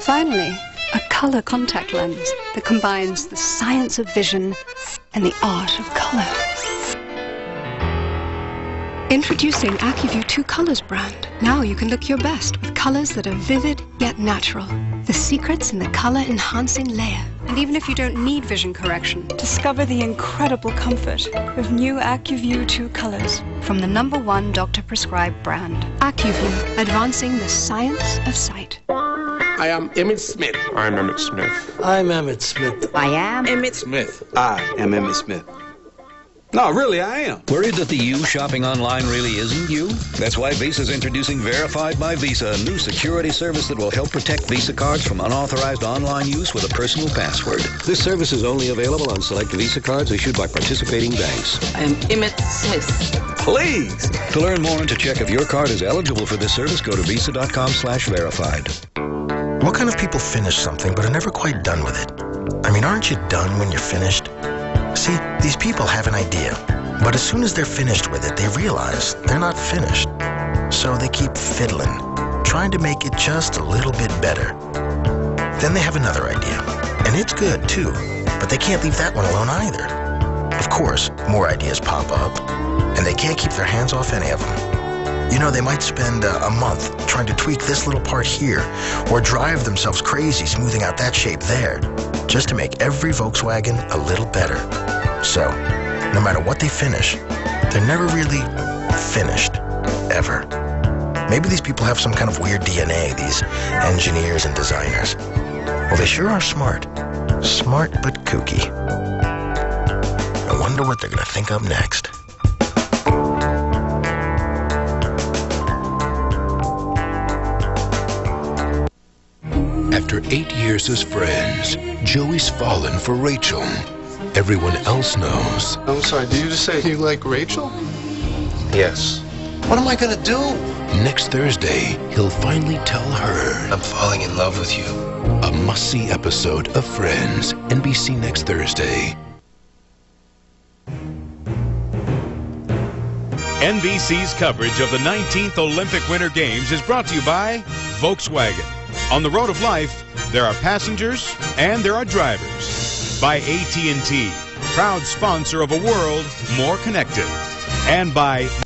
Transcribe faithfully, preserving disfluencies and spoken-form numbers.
Finally, a color contact lens that combines the science of vision and the art of color. Introducing Acuvue Two Colors brand. Now you can look your best with colors that are vivid yet natural. The secret's in the color enhancing layer. And even if you don't need vision correction, discover the incredible comfort of new Acuvue Two Colors. From the number one doctor-prescribed brand, Acuvue, advancing the science of sight. I am Emmitt Smith. I'm Emmitt Smith. I'm Emmitt Smith. I am Emmitt Smith. I am Emmitt Smith. No, really, I am. Worried that the you shopping online really isn't you? That's why Visa's introducing Verified by Visa, a new security service that will help protect Visa cards from unauthorized online use with a personal password. This service is only available on select Visa cards issued by participating banks. I am Emmitt Smith. Please. To learn more and to check if your card is eligible for this service, go to visa.com slash verified. What kind of people finish something but are never quite done with it? I mean, aren't you done when you're finished? See, these people have an idea, but as soon as they're finished with it, they realize they're not finished. So they keep fiddling, trying to make it just a little bit better. Then they have another idea, and it's good too, but they can't leave that one alone either. Of course, more ideas pop up, and they can't keep their hands off any of them. You know, they might spend uh, a month trying to tweak this little part here, or drive themselves crazy smoothing out that shape there, just to make every Volkswagen a little better. So, no matter what they finish, they're never really finished, ever. Maybe these people have some kind of weird D N A, these engineers and designers. Well, they sure are smart. Smart but kooky. I wonder what they're gonna think of next. After eight years as friends, Joey's fallen for Rachel. Everyone else knows. I'm sorry, did you just say you like Rachel? Yes. What am I gonna do? Next Thursday, he'll finally tell her. I'm falling in love with you. A must-see episode of Friends. N B C next Thursday. N B C's coverage of the nineteenth Olympic Winter Games is brought to you by Volkswagen. On the road of life, there are passengers and there are drivers. By A T and T, proud sponsor of a world more connected. And by